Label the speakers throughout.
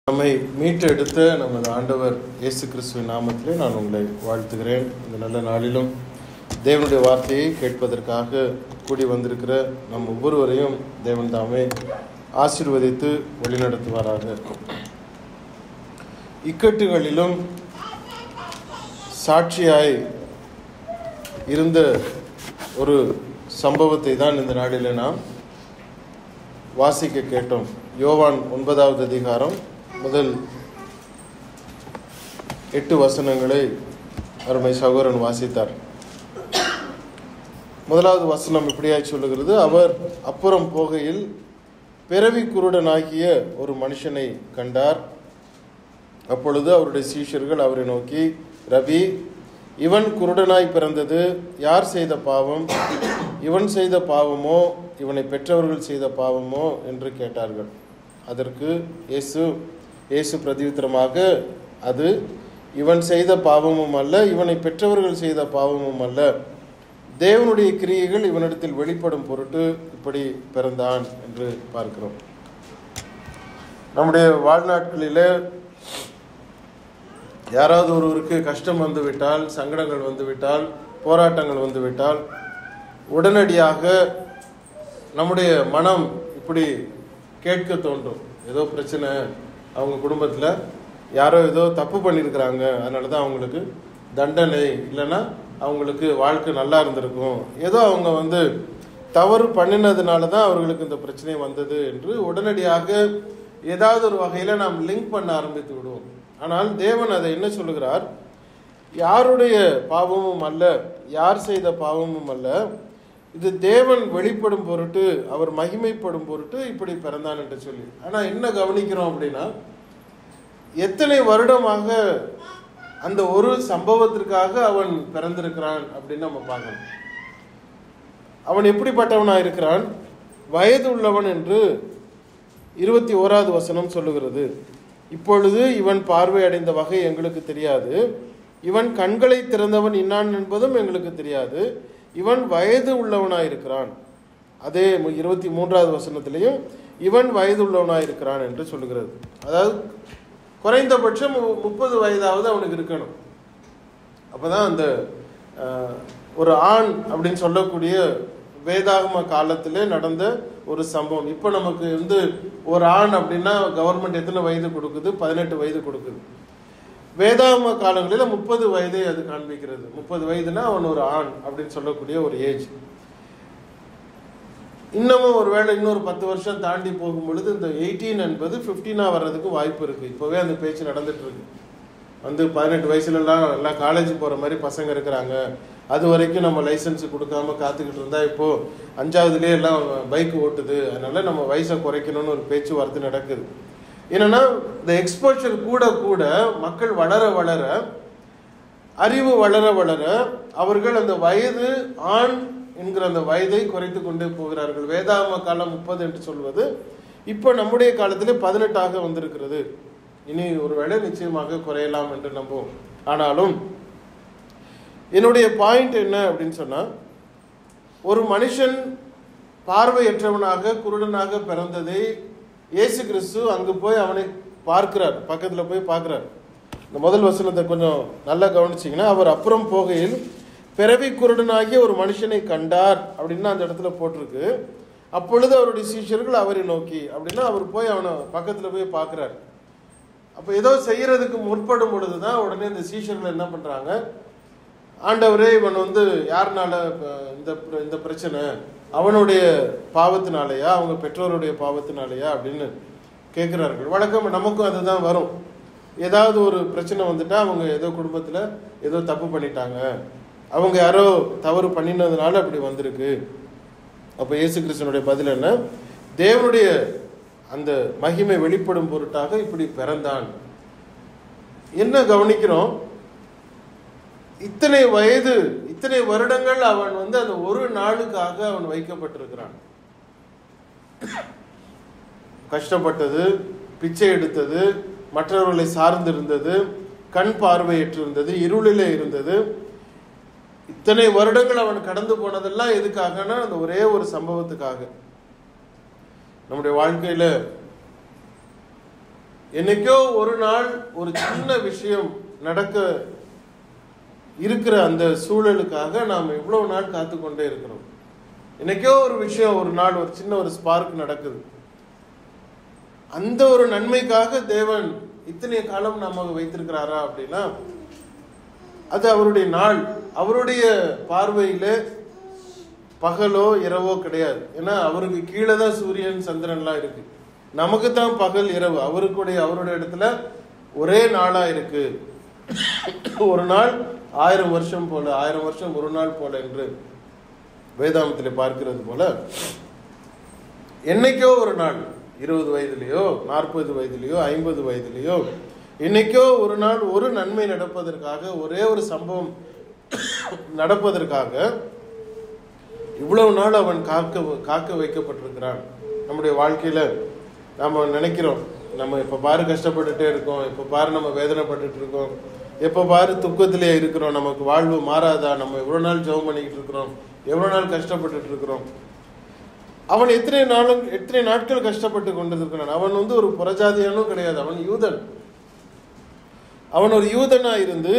Speaker 1: நம்மை மீட்டெடுத்த நமது ஆண்டவர் இயேசு கிறிஸ்துவின் நாமத்திலே நான் உங்களை வாழ்த்துகிறேன். இந்த நல்ல நாளிலும் தேவனுடைய வார்த்தையை கேட்பதற்காக கூடி வந்திருக்கிற நம் ஒவ்வொருவரையும் தேவன் தாமே ஆசீர்வதித்து வழிநடத்துவாராக. இக்கட்டுகளிலும் சாட்சியாய் இருந்த ஒரு சம்பவத்தை தான் இந்த நாளில் நாம் வாசிக்க கேட்டோம். யோவான் 9வது அதிகாரம் முதல் 8 வசனங்களை அருமை சகோதரன் வாசித்தார். முதலாவது வசனம் இப்படியாய் சொல்லுகிறது: அவர் அப்புறம் போகையில் பிறவி குருடனாகிய ஒரு மனுஷனை கண்டார். அப்பொழுது அவருடைய சீஷர்கள் அவரை நோக்கி, ரபி, இவன் குருடனாய் பிறந்தது யார் செய்த பாவம்? இவன் செய்த பாவமோ இவனை பெற்றவர்கள் செய்த பாவமோ என்று கேட்டார்கள். அதற்கு இயேசு பிரதியுத்தரமாக, அது இவன் செய்த பாவமும் அல்ல, இவனை பெற்றவர்கள் செய்த பாவமும் அல்ல, தேவனுடைய கிரியைகள் இவனிடத்தில் வெளிப்படும் பொருட்டு இப்படி பிறந்தான் என்று பார்க்கிறோம். நம்முடைய வாழ்நாட்களில் யாராவது ஒருவருக்கு கஷ்டம் வந்துவிட்டால், சங்கடங்கள் வந்துவிட்டால், போராட்டங்கள் வந்துவிட்டால், உடனடியாக நம்முடைய மனம் இப்படி கேட்க தோன்றும். ஏதோ பிரச்சனை, அவங்க குடும்பத்தில் யாரோ ஏதோ தப்பு பண்ணியிருக்கிறாங்க, அதனால தான் அவங்களுக்கு தண்டனை, இல்லைன்னா அவங்களுக்கு வாழ்க்கை நல்லா இருந்திருக்கும், ஏதோ அவங்க தவறு பண்ணினதுனால தான் அவர்களுக்கு இந்த பிரச்சனை வந்தது என்று உடனடியாக ஏதாவது ஒரு வகையில் நாம் லிங்க் பண்ண ஆரம்பித்து விடுவோம். ஆனால் தேவன் அதை என்ன சொல்லுகிறார்? யாருடைய பாவமும் அல்ல, யார் செய்த பாவமும் அல்ல, இது தேவன் வெளிப்படும் பொருட்டு, அவர் மகிமைப்படும் பொருட்டு இப்படி பிறந்தான் என்று சொல்லி. ஆனால் என்ன கவனிக்கிறோம் அப்படின்னா, எத்தனை வருடமாக அந்த ஒரு சம்பவத்திற்காக அவன் பிறந்திருக்கிறான் அப்படின்னு நம்ம பார்க்கணும். அவன் எப்படிப்பட்டவனா இருக்கிறான்? வயது உள்ளவன் என்று 21வது வசனம் சொல்லுகிறது. இப்பொழுது இவன் பார்வை அடைந்த வகை எங்களுக்கு தெரியாது, இவன் கண்களை திறந்தவன் இன்னான் என்பதும் எங்களுக்கு தெரியாது, இவன் வயது உள்ளவனாயிருக்கிறான். அதே 23வது வசனத்திலையும் இவன் வயது உள்ளவனாயிருக்கிறான் என்று சொல்லுகிறது. அதாவது குறைந்தபட்சம் 30 வயதாவது அவனுக்கு இருக்கணும். அப்போதான் அந்த ஒரு ஆண் அப்படின்னு சொல்லக்கூடிய வேதாகம காலத்திலே நடந்த ஒரு சம்பவம். இப்போ நமக்கு ஒரு ஆண் அப்படின்னா கவர்மெண்ட் எத்தனை வயது கொடுக்குது? 18 வயது கொடுக்குது. வேதாகம காலங்களில் 30 வயதை அது காண்பிக்கிறது. 30 வயதுனா அவன் ஒரு ஆண் அப்படின்னு சொல்லக்கூடிய ஒரு ஏஜ். இன்னமும் ஒருவேளை இன்னொரு 10 வருஷம் தாண்டி போகும் பொழுது இந்த 18 என்பது 15 வர்றதுக்கு வாய்ப்பு இருக்கு. இப்போவே அந்த பேச்சு நடந்துட்டு இருக்கு. 18 வயசுலலாம் எல்லாம் காலேஜ் போகிற மாதிரி பசங்க இருக்கிறாங்க, அது வரைக்கும் நம்ம லைசன்ஸ் கொடுக்காம காத்துக்கிட்டு இருந்தா இப்போ 5வதுலேயே எல்லாம் பைக் ஓட்டுது, அதனால நம்ம வயசை குறைக்கணும்னு ஒரு பேச்சுவார்த்தை நடக்குது. என்னன்னா, இந்த எக்ஸ்போஷர் கூட கூட மக்கள் வளர வளர, அறிவு வளர வளர, அவர்கள் அந்த வயது ஆண் என்கிற அந்த வயதை குறைத்து கொண்டே போகிறார்கள். வேதாகம காலம் 30 என்று சொல்வது இப்போ நம்முடைய காலத்திலே 18 வந்திருக்கிறது. இனி ஒருவேளை நிச்சயமாக குறையலாம் என்று நம்புவோம். ஆனாலும் என்னுடைய பாயிண்ட் என்ன அப்படின்னு சொன்னா, ஒரு மனுஷன் பார்வையற்றவனாக குருடனாக பிறந்ததை இயேசு கிறிஸ்து அங்கு போய் அவனை பார்க்கிறார், பக்கத்தில் போய் பார்க்கிறார். இந்த முதல் வசனத்தை கொஞ்சம் நல்லா கவனிச்சிங்கன்னா, அவர் அப்புறம் போகையில் பிறவி குருடனாகிய ஒரு மனுஷனை கண்டார் அப்படின்னு அந்த இடத்துல போட்டிருக்கு. அப்பொழுது அவருடைய சீஷர்கள் அவரை நோக்கி அப்படின்னா, அவர் போய் அவனை பக்கத்தில் போய் பார்க்குறார். அப்போ ஏதோ செய்யறதுக்கு முற்படும் பொழுது தான் உடனே இந்த சீஷர்கள் என்ன பண்ணுறாங்க, ஆண்டவரே இவன் யாருனால இந்த பிரச்சனை, அவனுடைய பாவத்தினாலேயா அவங்க பெற்றோருடைய பாவத்தினாலேயா அப்படின்னு கேட்குறார்கள். வழக்கம் நமக்கும் அதுதான் வரும். ஏதாவது ஒரு பிரச்சனை வந்துட்டா அவங்க ஏதோ குடும்பத்தில் ஏதோ தப்பு பண்ணிட்டாங்க, அவங்க யாரோ தவறு பண்ணினதுனால அப்படி வந்திருக்கு. அப்போ இயேசு கிறிஸ்துவனுடைய பதில் என்ன? தேவனுடைய அந்த மகிமை வெளிப்படும் பொருட்டாக இப்படி பிறந்தான். என்ன கவனிக்கிறோம்? இத்தனை வயது, இத்தனை வருடங்கள் அவன் அந்த ஒரு நாளுக்காக அவன் வைக்கப்பட்டிருக்கிறான். கஷ்டப்பட்டது, பிச்சை எடுத்தது, மற்றவர்களை சார்ந்திருந்தது, கண் பார்வையற்றிருந்தது, இருளிலே இருந்தது. இத்தனை வருடங்கள் அவன் கடந்து போனதெல்லாம் எதுக்காகனா அந்த ஒரே ஒரு சம்பவத்துக்காக. நம்முடைய வாழ்க்கையில என்னைக்கோ ஒரு நாள் ஒரு சின்ன விஷயம் நடக்க இருக்கிற அந்த சூழலுக்காக நாம் எவ்வளவு நாள் காத்து கொண்டே இருக்கிறோம். என்னைக்கோ ஒரு விஷயம் ஒரு நாள் ஒரு சின்ன ஒரு ஸ்பார்க் நடக்குது. அந்த ஒரு நன்மைக்காக தேவன் இத்தனை காலம் நமக்கு வைத்திருக்கிறாரா அப்படின்னா அது அவருடைய நாள். அவருடைய பார்வையில பகலோ இரவோ கிடையாது. ஏன்னா அவருக்கு கீழே தான் சூரியன் சந்திரன்லாம் இருக்கு. நமக்கு தான் பகல் இரவு. அவருடைய இடத்துல ஒரே நாளா இருக்கு. ஒரு நாள் 1000 வருஷம் போல, 1000 வருஷம் ஒரு நாள் போல என்று வேதாமத்தில் பார்க்கிறது போல, என்னைக்கோ ஒரு நாள் 20 வயதிலேயோ 40 வயதிலேயோ 50 வயதிலேயோ என்னைக்கோ ஒரு நாள் ஒரு நன்மை நடப்பதற்காக, ஒரே ஒரு சம்பவம் நடப்பதற்காக இவ்வளவு நாள் அவன் காக்க வைக்கப்பட்டிருக்கிறான். நம்முடைய வாழ்க்கையில நாம நினைக்கிறோம், நம்ம எப்ப பாரு கஷ்டப்பட்டுட்டே இருக்கோம், எப்ப பாரு நம்ம வேதனைப்பட்டு இருக்கோம், எப்ப பாரு துக்கத்திலே இருக்கிறோம், நமக்கு வாழ்வு மாறாதா, நம்ம எவ்வளவு நாள் ஜெபம் பண்ணிக்கிட்டு இருக்கிறோம், எவ்வளவு நாள் கஷ்டப்பட்டு இருக்கிறோம். அவன் எத்தனை நாட்கள் கஷ்டப்பட்டு கொண்டிருக்கிறான். அவன் ஒரு புறஜாதியானும் கிடையாது, அவன் யூதன். அவன் ஒரு யூதனா இருந்து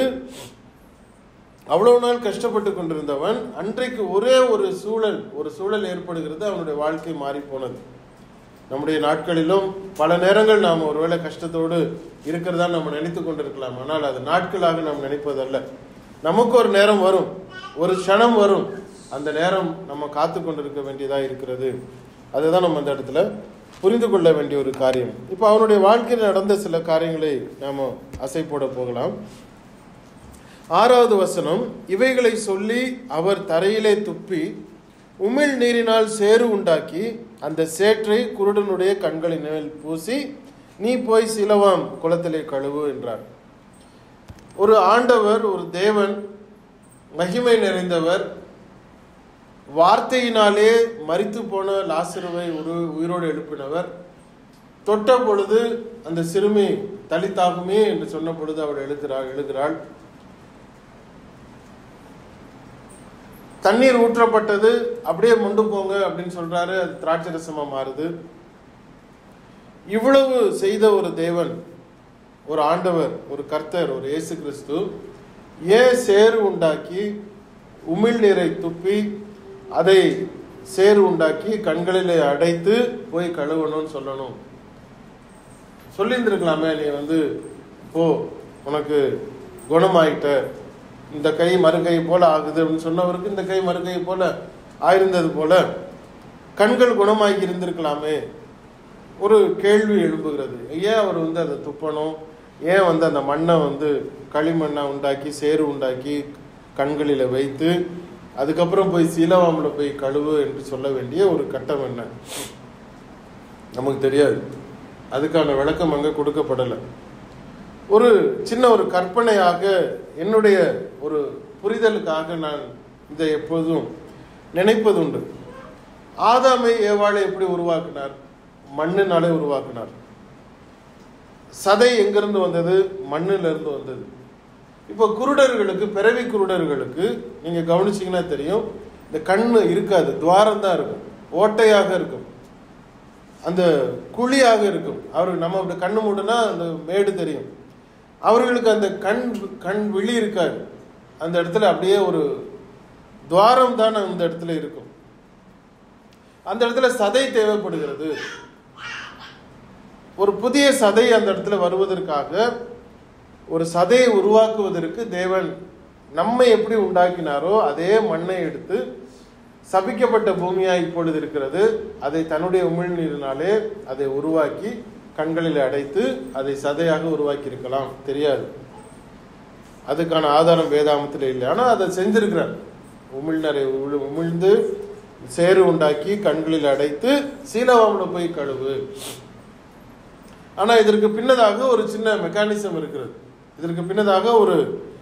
Speaker 1: அவ்வளவு நாள் கஷ்டப்பட்டு கொண்டிருந்தவன் அன்றைக்கு ஒரே ஒரு சூழல் ஏற்படுகிறது, அவனுடைய வாழ்க்கை மாறி போனது. நம்முடைய நாட்களிலும் பல நேரங்கள் நாம் ஒருவேளை கஷ்டத்தோடு இருக்கிறதா நம்ம நினைத்து கொண்டிருக்கலாம். ஆனால் அது நாட்களாக நாம் நினைப்பதல்ல. நமக்கு ஒரு நேரம் வரும், ஒரு க்ஷணம் வரும், அந்த நேரம் நம்ம காத்து கொண்டிருக்க வேண்டியதா இருக்கிறது. அதுதான் நம்ம அந்த இடத்துல புரிந்து கொள்ள வேண்டிய ஒரு காரியம். இப்போ அவனுடைய வாழ்க்கையில் நடந்த சில காரியங்களை நாம அசை போட போகலாம். 6வது வசனம், இவைகளை சொல்லி அவர் தரையிலே துப்பி உமிழ் நீரினால் சேறு உண்டாக்கி அந்த சேற்றை குருடனுடைய கண்களின் மேல் பூசி, நீ போய் சிலவாம் குளத்திலே கழுவு என்றார். ஒரு ஆண்டவர், ஒரு தேவன், மகிமை நிறைந்தவர், வார்த்தையினாலே மரித்து போன லாசருவை உயிரோடு எழுப்பினவர். தொட்ட பொழுது அந்த சிறுமி தலித்தாகுமே என்று சொன்ன பொழுது அவள் எழுகிறாள். தண்ணீர் ஊற்றப்பட்டது, அப்படியே மொண்டு போங்க அப்படின்னு சொல்றாரு, அது திராட்சை ரசமா மாறுது. இவ்வளவு செய்த ஒரு தேவன், ஒரு ஆண்டவர், ஒரு கர்த்தர், ஒரு இயேசு கிறிஸ்து ஏன் சேறு உண்டாக்கி உமிழ் நீரை துப்பி அதை சேறு உண்டாக்கி கண்களிலே அடைத்து போய் கழுவணும்னு சொல்லணும்? சொல்லியிருந்திருக்கலாமே, நீ போ, உனக்கு குணமாயிட்ட, இந்த கை மறுகை போல ஆகுது அப்படின்னு சொன்னவருக்கு இந்த கை மறுகை போல ஆயிருந்தது போல கண்கள் குணமாகி இருந்திருக்கலாமே. ஒரு கேள்வி எழுப்புகிறது. ஏன் அவர் அதை துப்பணும்? ஏன் அந்த மண்ணை களிமண்ணை உண்டாக்கி சேறு உண்டாக்கி கண்களில் வைத்து அதுக்கப்புறம் போய் சீலவாமில் போய் கழுவு என்று சொல்ல வேண்டிய ஒரு கட்டம் என்ன? நமக்கு தெரியாது. அதுக்கான விளக்கம் அங்கே கொடுக்கப்படலை. ஒரு சின்ன ஒரு கற்பனையாக, என்னுடைய ஒரு புரிதலுக்காக நான் இதை எப்போதும் நினைப்பதுண்டு. ஆதாமை ஏவாளை எப்படி உருவாக்கினார்? மண்ணினாலே உருவாக்கினார். சதை எங்கிருந்து வந்தது? மண்ணிலிருந்து வந்தது. இப்போ குருடர்களுக்கு, பிறவி குருடர்களுக்கு நீங்க கவனிச்சீங்கன்னா தெரியும், இந்த கண்ணு இருக்காது, துவாரம் தான் இருக்கும், ஓட்டையாக இருக்கும், அந்த குழியாக இருக்கும். அவருக்கு நம்ம அப்படி கண்ணு மூடுனா அந்த மேடு தெரியும். அவர்களுக்கு அந்த கண் விழி இருக்காது. அந்த இடத்துல அப்படியே ஒரு துவாரம் தான் அந்த இடத்துல இருக்கும். அந்த இடத்துல சதை தேவைப்படுகிறது. ஒரு புதிய சதை அந்த இடத்துல வருவதற்காக, ஒரு சதையை உருவாக்குவதற்கு தேவன் நம்மை எப்படி உண்டாக்கினாரோ அதே மண்ணை எடுத்து, சபிக்கப்பட்ட பூமியா இப்பொழுது இருக்கிறது, அதை தன்னுடைய உமிழ்நீரினாலே அதை உருவாக்கி கண்களில் அடைத்து அதை சதையாக உருவாக்கி இருக்கலாம், தெரியாது. அதுக்கான ஆதாரம் வேதாமத்தில் இல்லை. ஆனால் அதை செஞ்சிருக்கிறார். உமிழ்நரை உமிழ்ந்து சேறு உண்டாக்கி கண்களில் அடைத்து சீலவாமில் போய் கழுவு. ஆனால் இதற்கு பின்னதாக ஒரு சின்ன மெக்கானிசம் இருக்கிறது. இதற்கு பின்னதாக ஒரு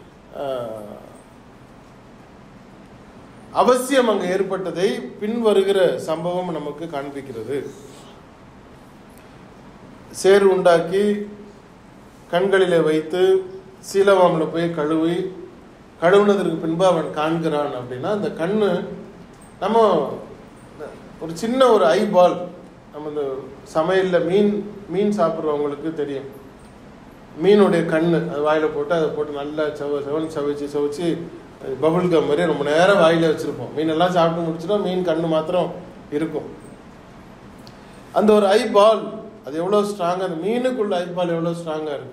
Speaker 1: அவசியம் அங்கு ஏற்பட்டதை பின்வருகிற சம்பவம் நமக்கு காண்பிக்கிறது. சேறு உண்டாக்கி கண்களிலே வைத்து சீலவாமில் போய் கழுவுனதற்கு பின்பு அவன் காண்கிறான். அப்படின்னா அந்த கண்ணு, நம்ம ஒரு சின்ன ஒரு ஐபால், நம்ம இந்த சமையலில் மீன் சாப்பிட்றவங்களுக்கு தெரியும், மீனுடைய கண்ணு அது வாயில் போட்டு அதை போட்டு நல்லா செவன் சவைச்சு பபுள் கம் மாதிரி ரொம்ப நேரம் வாயில வச்சுருப்போம். மீனெல்லாம் சாப்பிட்டு முடிச்சிட்டோம், மீன் கண்ணு மாத்திரம் இருக்கும். அந்த ஒரு ஐபால் அது எவ்வளோ ஸ்ட்ராங்காக, அந்த மீனுக்குள்ள ஐபால் எவ்வளோ ஸ்ட்ராங்காக இருக்குது.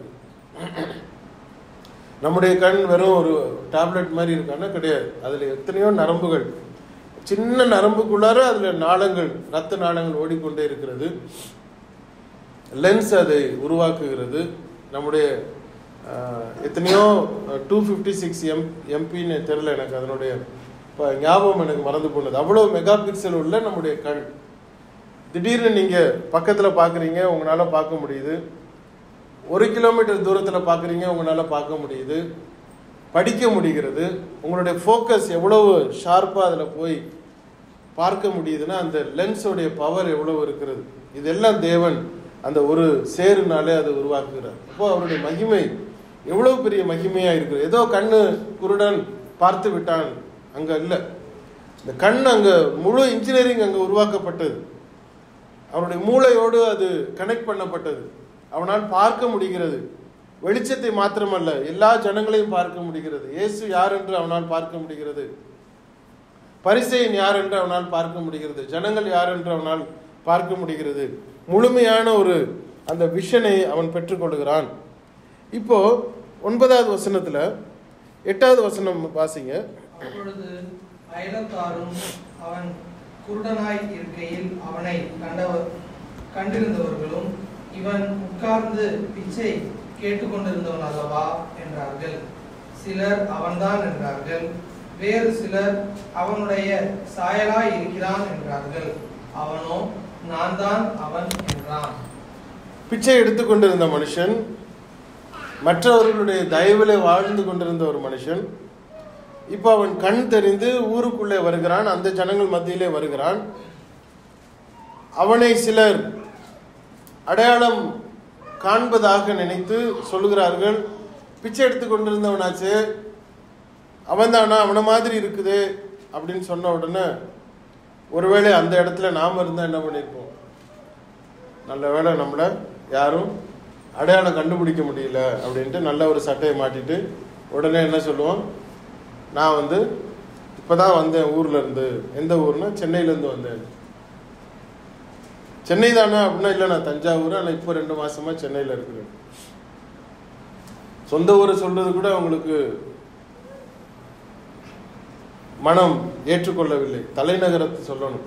Speaker 1: நம்முடைய கண் வெறும் ஒரு டேப்லெட் மாதிரி இருக்கான்னா கிடையாது. அதில் எத்தனையோ நரம்புகள், சின்ன நரம்புக்குள்ளார அதில் நாளங்கள், ரத்த நாளங்கள் ஓடிக்கொண்டே இருக்கிறது. லென்ஸ் அதை உருவாக்குகிறது. நம்முடைய எத்தனையோ 256 எம்பின்னு தெரியல எனக்கு, அதனுடைய ஞாபகம் எனக்கு மறந்து போனது. அவ்வளோ மெகா பிக்சல் உள்ள நம்முடைய கண். திடீர்னு நீங்கள் பக்கத்தில் பார்க்குறீங்க, உங்களால் பார்க்க முடியுது. 1 கிலோமீட்டர் தூரத்தில் பார்க்குறீங்க, உங்களால் பார்க்க முடியுது, படிக்க முடிகிறது. உங்களுடைய ஃபோக்கஸ் எவ்வளவு ஷார்ப்பாக அதில் போய் பார்க்க முடியுதுன்னா அந்த லென்ஸோடைய பவர் எவ்வளவு இருக்கிறது. இதெல்லாம் தேவன் அந்த ஒரு சேருனாலே அதை உருவாக்குகிறார். அப்போ அவருடைய மகிமை எவ்வளவு பெரிய மகிமையா இருக்குது. ஏதோ கண்ணு குருடன் பார்த்து விட்டான் அங்க இல்லை. இந்த கண் அங்க முழு இன்ஜினியரிங் அங்க உருவாக்கப்பட்டது. அவருடைய மூளையோடு அது கனெக்ட் பண்ணப்பட்டது. அவனால் பார்க்க முடிகிறது. வெளிச்சத்தை மாத்திரமல்ல, எல்லா ஜனங்களையும் பார்க்க முடிகிறது. இயேசு யார் என்று அவனால் பார்க்க முடிகிறது. பரிசேயன் யார் என்று அவனால் பார்க்க முடிகிறது. ஜனங்கள் யார் என்று அவனால் பார்க்க முடிகிறது. முழுமையான ஒரு அந்த விஷனை அவன் பெற்றுக்கொள்கிறான். இப்போ 9வது வசனத்துல 8வது வசனம் வாசிங்க.
Speaker 2: அப்பொழுது அயலத்தாரும் அவன் குருடனாய் இருக்கையில் அவனை கண்டிருந்தவர்களும் இவன் உட்கார்ந்து பிச்சை கேட்டுக்கொண்டிருந்தவன் அல்லவா என்றார்கள். சிலர் அவன்தான் என்றார்கள். வேறு சிலர் அவனுடைய சாயலாய் இருக்கிறான் என்றார்கள். அவனோ நான் தான் அவன் என்றான்.
Speaker 1: பிச்சை எடுத்துக்கொண்டிருந்த மனுஷன், மற்றவர்களுடைய தயவிலே வாழ்ந்து கொண்டிருந்த ஒரு மனுஷன், இப்போ அவன் கண் தெரிந்து ஊருக்குள்ளே வருகிறான், அந்த ஜனங்கள் மத்தியிலே வருகிறான். அவனை சிலர் அடையாளம் காண்பதாக நினைத்து சொல்லுகிறார்கள், பிச்சை எடுத்து கொண்டிருந்தவனாச்சு, அவன் தானா, அவனை மாதிரி இருக்குது அப்படின்னு சொன்ன உடனே ஒருவேளை அந்த இடத்துல நாம் இருந்தால் என்ன பண்ணியிருப்போம்? நல்ல வேளை நம்மளை யாரும் அடையாளம் கண்டுபிடிக்க முடியல அப்படின்ட்டு நல்ல ஒரு சட்டையை மாட்டிட்டு உடனே என்ன சொல்லுவோம்? நான் இப்போதான் வந்தேன் ஊர்ல இருந்து. எந்த ஊர்னா சென்னையிலேருந்து வந்தேன். சென்னை தானே அப்படின்னா இல்லை, நான் தஞ்சாவூர், ஆனால் இப்போ 2 மாசமா சென்னையில் இருக்கிறேன். சொந்த ஊரை சொல்றது கூட அவங்களுக்கு மனம் ஏற்றுக்கொள்ளவில்லை, தலைநகரத்தை சொல்லணும்.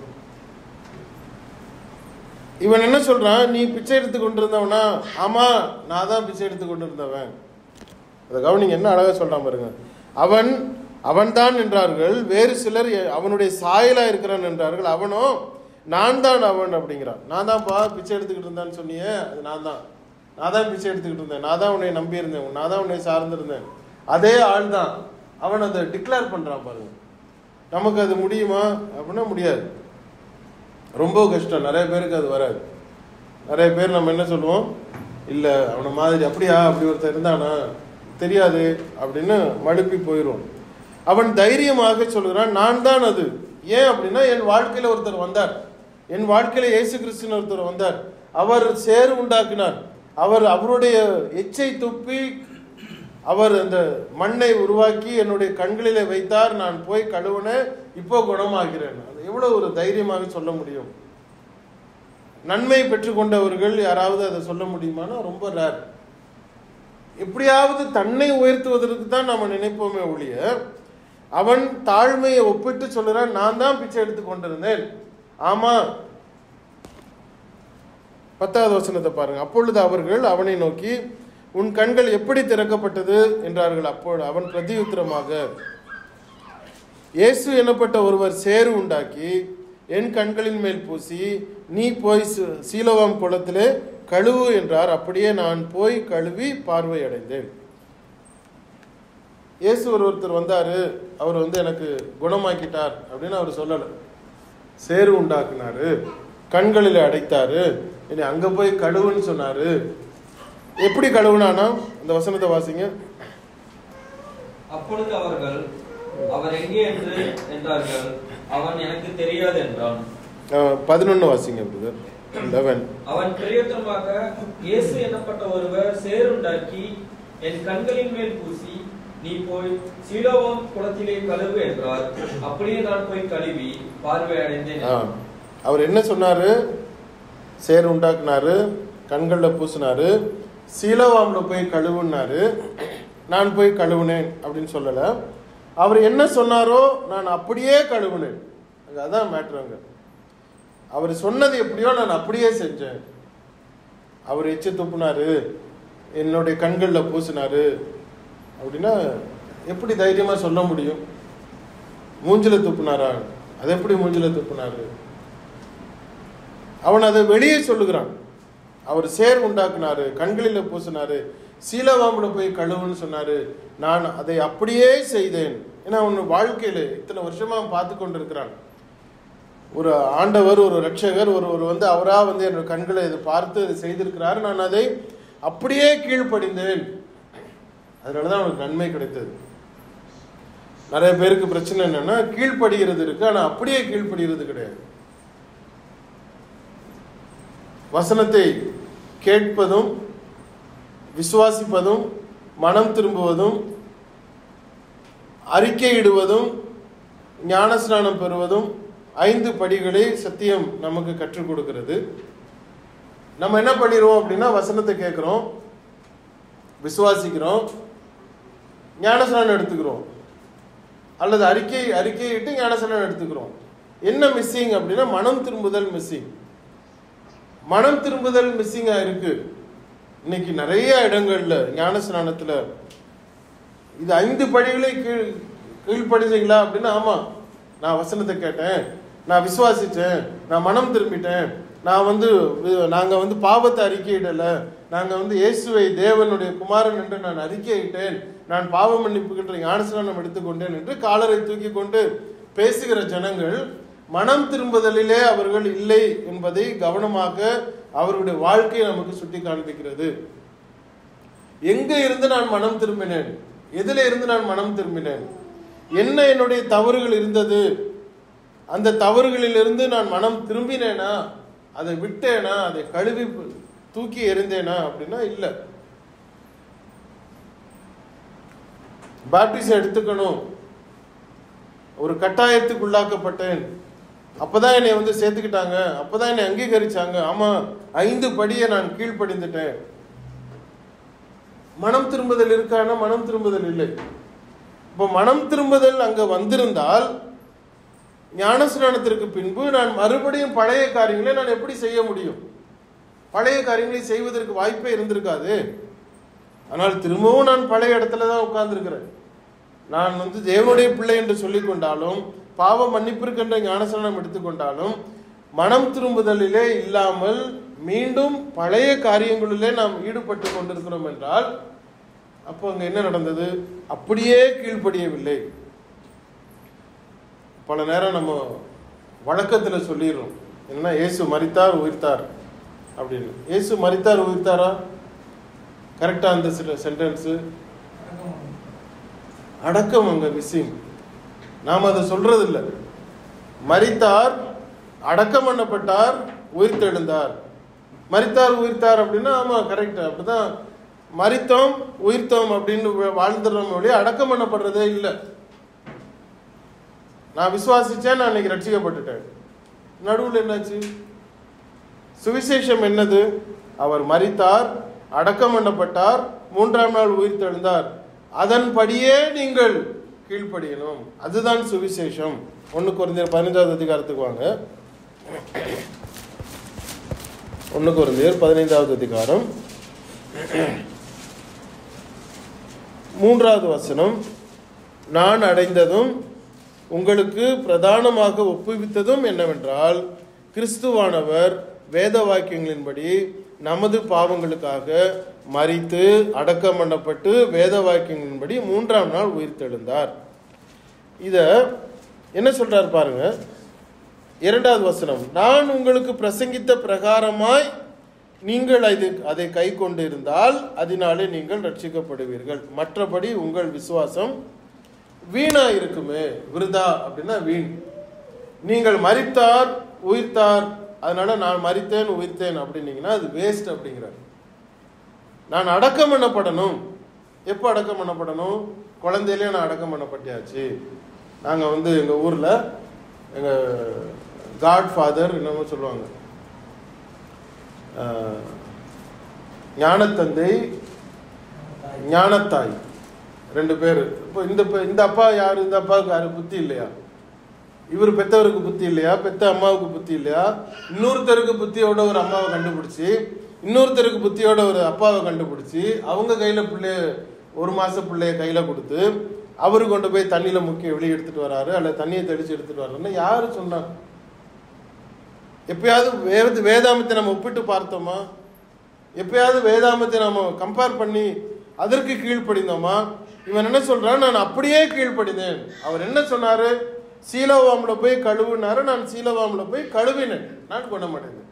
Speaker 1: இவன் என்ன சொல்றான்? நீ பிச்சை எடுத்து கொண்டிருந்தவனா? ஆமா, நான் தான் பிச்சை எடுத்து கொண்டிருந்தவன். அதை கவனிங்க, என்ன அழகா சொல்றான் பாருங்க. அவன் தான் என்றார்கள். வேறு சிலர் அவனுடைய சாயலா இருக்கிறான் என்றார்கள். அவனோ நான் தான் அவன் அப்படிங்கிறான். நான் தான்ப்பா பிச்சை எடுத்துக்கிட்டு இருந்தான்னு சொன்னியே, அது நான் தான் பிச்சை எடுத்துக்கிட்டு இருந்தேன். நான் தான் உன்னை நம்பி இருந்தேன், நான் தான் உன்னை சார்ந்திருந்தேன். அதே ஆள் தான் அவன் அதை டிக்ளேர் பண்றான் பாருங்க. நமக்கு அது முடியுமா அப்படின்னா முடியாது, ரொம்ப கஷ்டம். நிறைய பேருக்கு அது வராது. நிறைய பேர் நம்ம என்ன சொல்லுவோம்? இல்லை அவனை மாதிரி அப்படியா, அப்படி ஒருத்தர் இருந்தானா தெரியாது அப்படின்னு மழுப்பி போயிடும். அவன் தைரியமாக சொல்கிறான், நான் தான் அது. ஏன் அப்படின்னா என் வாழ்க்கையில ஒருத்தர் வந்தார், என் வாழ்க்கையில இயேசு கிறிஸ்துவின் ஒருத்தர் வந்தார். அவர் சேறு உண்டாக்கினார். அவருடைய எச்சை துப்பி அவர் அந்த மண்ணை உருவாக்கி என்னுடைய கண்களிலே வைத்தார். நான் போய் கழுவுனேன், இப்போ குணமாகிறேன். அது எவ்வளவு ஒரு தைரியமாக சொல்ல முடியும்? நன்மை பெற்றுக்கொண்டவர்கள் யாராவது அதை சொல்ல முடியுமானா ரொம்ப ரேர். எப்படியாவது தன்னை உயர்த்துவதற்கு தான் நம்ம நினைப்போமே ஒழிய, அவன் தாழ்மையை ஒப்பிட்டு சொல்லுறான், நான் தான் பிச்சை எடுத்து கொண்டிருந்தேன். ஆமா. 10வது வசனத்தை பாருங்க. அப்பொழுது அவர்கள் அவனை நோக்கி, உன் கண்கள் எப்படி திறக்கப்பட்டது என்றார்கள். அப்பொழுது அவன் பிரதியுத்தரமாக, இயேசு எனப்பட்ட ஒருவர் சேறு உண்டாக்கி என் கண்களின் மேல் பூசி, நீ போய் சீலோவாம் குளத்திலே கழுவு என்றார். அப்படியே நான் போய் கழுவி பார்வை அடைந்தேன். இயேசு ஒருத்தர் வந்தாரு, அவர் எனக்கு குணமாக்கிட்டார் அப்படின்னு அவர் சொல்லலை. சேறு உண்டாக்குனாரு, கண்களில் அடைத்தாரு, இனி அங்க போய் கழுவுன்னு சொன்னாரு. எப்படி கழுவுனானா? அந்த வசனத்தை வாசிங்க.
Speaker 3: அப்பொழுது அவர்கள், அவர் எங்கே என்றார்கள். அவன் எனக்கு தெரியாது என்றான்.
Speaker 1: 11 வாசிங்க. 11.
Speaker 3: அவன் பிரயோஜனமாக இயேசு எனப்பட்ட ஒருவர் சேருண்டாக்கி என் கண்களின் மேல் பூசி, நீ போய் சீலோவாம் குளத்திலே கழுவு என்றார். அப்படியே நான் போய் கழுவி பார்வை அடைந்தேன்.
Speaker 1: அவர் என்ன சொன்னாரு? சேர் உண்டாக்குனாரு, கண்களில் பூசினாரு, சீலோவாம்ல போய் கழுவுனாரு. நான் போய் கழுவுனேன் அப்படின்னு சொல்லல. அவர் என்ன சொன்னாரோ நான் அப்படியே கழுவுனேன். அதான் மேட்ருங்க. அவர் சொன்னது எப்படியோ நான் அப்படியே செஞ்சேன். அவர் எச்சு துப்புனாரு, என்னுடைய கண்களில் பூசினாரு அப்படின்னா எப்படி தைரியமா சொல்ல முடியும்? மூஞ்சில துப்புனாரா? அது எப்படி மூஞ்சில துப்புனாரு? அவன் அதை வெளியே சொல்லுகிறான். அவர் சேர் உண்டாக்குனாரு, கண்களில் பூசினாரு, சீலோவாம்ல போய் கழுவுன்னு சொன்னாரு. நான் அதை அப்படியே செய்தேன். ஏன்னா அவன் வாழ்க்கையில இத்தனை வருஷமா அவன் பார்த்து கொண்டு இருக்கிறான். ஒரு ஆண்டவர், ஒரு ரட்சகர், ஒருவர் அவரா என்னோட கண்களை இதை பார்த்து அதை செய்திருக்கிறார். நான் அதை அப்படியே கீழ்ப்படிந்தேன். அதனாலதான் அவனுக்கு நன்மை கிடைத்தது. நிறைய பேருக்கு பிரச்சனை என்னன்னா, கீழ்ப்படுகிறது இருக்கு, ஆனா அப்படியே கீழ்ப்படுகிறது கிடையாது. வசனத்தை கேட்பதும் விசுவாசிப்பதும் மனம் திரும்புவதும் அறிக்கையிடுவதும் ஞானஸ்நானம் பெறுவதும் 5 படிகளை சத்தியம் நமக்கு கற்றுக் கொடுக்கிறது. நம்ம என்ன பண்ணிடுவோம் அப்படின்னா, வசனத்தை கேட்கிறோம், விசுவாசிக்கிறோம், ஞானஸ்நானம் எடுத்துக்கிறோம், அல்லது அறிக்கையிட்டு ஞானஸ்நானம் எடுத்துக்கிறோம். என்ன மிஸ்ஸிங் அப்படின்னா, மனம் திரும்புதல் மிஸ்ஸிங். மனம் திரும்புதல் மிஸ்ஸிங்கா இருக்கு. இன்னைக்கு நிறைய இடங்கள்ல ஞானஸ்நானத்துல இது 5 படிகளை கீழ்ப்படிஞ்சீங்களா அப்படின்னா, ஆமா நான் வசனத்தை கேட்டேன், நான் விசுவாசிச்சேன், நான் மனம் திரும்பிட்டேன், நாங்க பாவத்தை அறிக்கையிடல, நாங்க இயேசுவை தேவனுடைய குமாரன் என்று நான் அறிக்கையிட்டேன், நான் பாவ மன்னிப்புகின்ற ஞானஸ்நானம் எடுத்துக்கொண்டேன் என்று காலரை தூக்கி கொண்டு பேசுகிற ஜனங்கள் மனம் திரும்புதலிலே அவர்கள் இல்லை என்பதை கவனமாக அவருடைய வாழ்க்கையை நமக்கு சுட்டி காண்பிக்கிறது. எங்க இருந்து நான் மனம் திரும்பினேன்? எதில இருந்து நான் மனம் திரும்பினேன்? என்ன என்னுடைய தவறுகள் இருந்தது? அந்த தவறுகளிலிருந்து நான் மனம் திரும்பினேனா? அதை விட்டேனா? அதை கழுவி தூக்கி எறிந்தேனா அப்படின்னா இல்ல. பாப்டிசம் எடுத்துக்கணும், ஒரு கட்டாயத்துக்கு உள்ளாக்கப்பட்டேன், அப்பதான் என்னை சேர்த்துக்கிட்டாங்க, அப்பதான் என்னை அங்கீகரிச்சாங்க, ஆமா 5 படியை நான் கீழ்ப்படிந்துட்டேன். மனம் திரும்புதல் இருக்கான? மனம் திரும்புதல் இல்லை. இப்ப மனம் திரும்புதல் அங்க வந்திருந்தால் ஞானஸ்நானத்திற்கு பின்பு நான் மறுபடியும் பழைய காரியங்களை நான் எப்படி செய்ய முடியும்? பழைய காரியங்களை செய்வதற்கு வாய்ப்பே இருந்திருக்காது. ஆனால் திரும்பவும் நான் பழைய இடத்துலதான் உட்கார்ந்து இருக்கிறேன். நான் தேவனுடைய பிள்ளை என்று சொல்லிக் கொண்டாலும், பாவ மன்னிப்பிற்கென்ற ஞானஸ்நானம் எடுத்துக்கொண்டாலும், மனம் திரும்புதலிலே இல்லாமல் மீண்டும் பழைய காரியங்களிலே நாம் ஈடுபட்டு கொண்டிருக்கிறோம் என்றால் அப்போ அங்க என்ன நடந்தது? அப்படியே கீழ்ப்படியவில்லை. பல நேரம் நம்ம வழக்கத்துல சொல்லிடுறோம், என்னன்னா இயேசு மரித்தார் உயிர்த்தார் அப்படின்னு. இயேசு மரித்தார் உயிர்த்தாரா? கரெக்டா அந்த சென்டென்ஸ்? அடக்கம் அங்க மிஸ்ஸிங். நாம் அதை சொல்றது இல்லை. மரித்தார், அடக்கம் பண்ணப்பட்டார், உயிர்த்தெழுந்தார். மரித்தார் உயிர்த்தார் அப்படின்னா ஆமா கரெக்ட், அப்படிதான். மரித்தோம் உயிர்த்தோம் அப்படின்னு வாழ்ந்துடுறோம் ஒழிய அடக்கம் பண்ணப்படுறதே இல்லை. நான் விசுவாசிச்சேன், நான் இன்னைக்கு ரட்சிக்கப்பட்டுட்டேன். நடுவில் என்னாச்சு? சுவிசேஷம் என்னது? அவர் மரித்தார், அடக்கம் பண்ணப்பட்டார், 3ஆம் நாள் உயிர்த்தெழுந்தார். அதன்படியே நீங்கள் கீழ்ப்படியணும். அதுதான் சுவிசேஷம். 1 கொரிந்தியர் 15வது அதிகாரத்துக்கு வாங்க. 1 கொரிந்தியர் 15வது அதிகாரம் 3வது வசனம். நான் அடைந்ததும் உங்களுக்கு பிரதானமாக ஒப்புவித்ததும் என்னவென்றால், கிறிஸ்துவானவர் வேத வாக்கியங்களின்படி நமது பாவங்களுக்காக மரித்து அடக்கம் பண்ணப்பட்டு வேத வாக்கியங்களின்படி 3ஆம் நாள் உயிர்த்தெழுந்தார். இத என்ன சொல்றார் பாருங்க. 2வது வசனம். நான் உங்களுக்கு பிரசங்கித்த பிரகாரமாய் நீங்கள் அதை கை கொண்டு இருந்தால் அதனாலே நீங்கள் ரட்சிக்கப்படுவீர்கள். மற்றபடி உங்கள் விசுவாசம் வீணா இருக்குமே. விருதா அப்படின்னா வீண். நீங்கள் மரித்தார் உயிர்த்தார் அதனால நான் மரித்தேன் உயிர்த்தேன் அப்படின்னீங்கன்னா அது வேஸ்ட் அப்படிங்கிறார். நான் அடக்கம் பண்ணப்படணும். எப்போ அடக்கம் பண்ணப்படணும்? குழந்தையிலே நான் அடக்கம் பண்ணப்பட்டியாச்சு. நாங்கள் எங்கள் ஊரில் எங்கள் காட் ஃபாதர் என்னமோ சொல்லுவாங்க, ஞானத்தந்தை ஞானத்தாய், 2 பேர். இப்போ இந்த அப்பா யாரு? இந்த அப்பாவுக்கு யாரு புத்தி இல்லையா? இவர் பெத்தவருக்கு புத்தி இல்லையா? பெத்த அம்மாவுக்கு புத்தி இல்லையா? இன்னொருத்தருக்கு புத்தியோட ஒரு அம்மாவை கண்டுபிடிச்சி, இன்னொருத்தருக்கு புத்தியோட ஒரு அப்பாவை கண்டுபிடிச்சி, அவங்க கையில பிள்ளைய 1 மாச பிள்ளைய கையில கொடுத்து அவரு கொண்டு போய் தண்ணியில முக்கி வெளியே எடுத்துட்டு வராரு, அல்ல தண்ணியை தெளிச்சு எடுத்துட்டு வர்றாருன்னு யாரு சொன்னா? எப்பயாவது வேதாமத்தை நம்ம ஒப்பிட்டு பார்த்தோமா? எப்பயாவது வேதாமத்தை நம்ம கம்பேர் பண்ணி அதற்கு கீழ்ப்படிந்தோமா? இவன் என்ன சொல்றான்? நான் அப்படியே கீழ்ப்படிந்தேன். அவர் என்ன சொன்னாரு? சீலோவாம்ல போய் கழுவுனாரு. நான் சீலோவாம்ல போய் கழுவினேன், நான் குணமடைந்தேன்.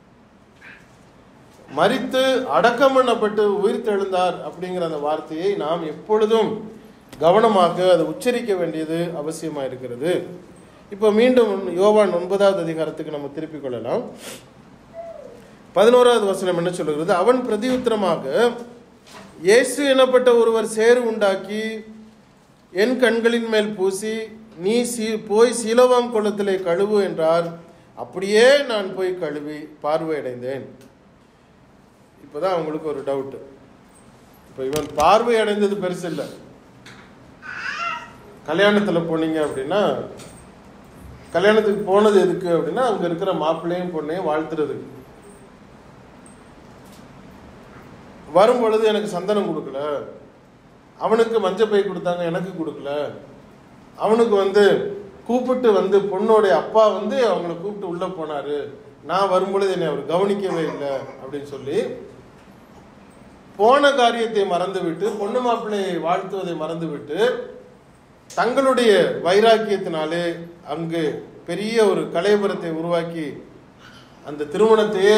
Speaker 1: மரித்து அடக்கம் பண்ணப்பட்டு உயிர் தெழுந்தார் அப்படிங்கிற அந்த வார்த்தையை நாம் எப்பொழுதும் கவனமாக அதை உச்சரிக்க வேண்டியது அவசியமா இருக்கிறது. இப்போ மீண்டும் யோவான் 9வது அதிகாரத்துக்கு நம்ம திருப்பிக் கொள்ளலாம். 11வது வசனம் என்ன சொல்லுகிறது? அவன் பிரதியுத்தரமாக, இயேசு எனப்பட்ட ஒருவர் சேறு உண்டாக்கி என் கண்களின் மேல் பூசி, நீ போய் சீலோவாம் குளத்திலே கழுவு என்றார். அப்படியே நான் போய் கழுவி பார்வையடைந்தேன். இப்போதான் அவங்களுக்கு ஒரு டவுட். இப்போ இவன் பார்வை அடைந்தது பெருசு இல்லை. கல்யாணத்தில் போனீங்க அப்படின்னா, கல்யாணத்துக்கு போனது எதுக்கு அப்படின்னா, அங்கே இருக்கிற மாப்பிள்ளையும் பொண்ணையும் வாழ்த்துறதுக்கு. வரும் பொழுது எனக்கு சந்தனம் கொடுக்கல, அவனுக்கு மஞ்சள் பை கொடுத்தாங்க, எனக்கு கொடுக்கல, அவனுக்கு கூப்பிட்டு பொண்ணோடைய அப்பா அவங்களை கூப்பிட்டு உள்ள போனாரு, நான் வரும்பொழுது என்னை அவர் கவனிக்கவே இல்லை அப்படின்னு சொல்லி போன காரியத்தை மறந்துவிட்டு, பொண்ணு மாப்பிள்ளையை வாழ்த்துவதை மறந்துவிட்டு, தங்களுடைய வைராக்கியத்தினாலே அங்கு பெரிய ஒரு கலைபுரத்தை உருவாக்கி அந்த திருமணத்தையே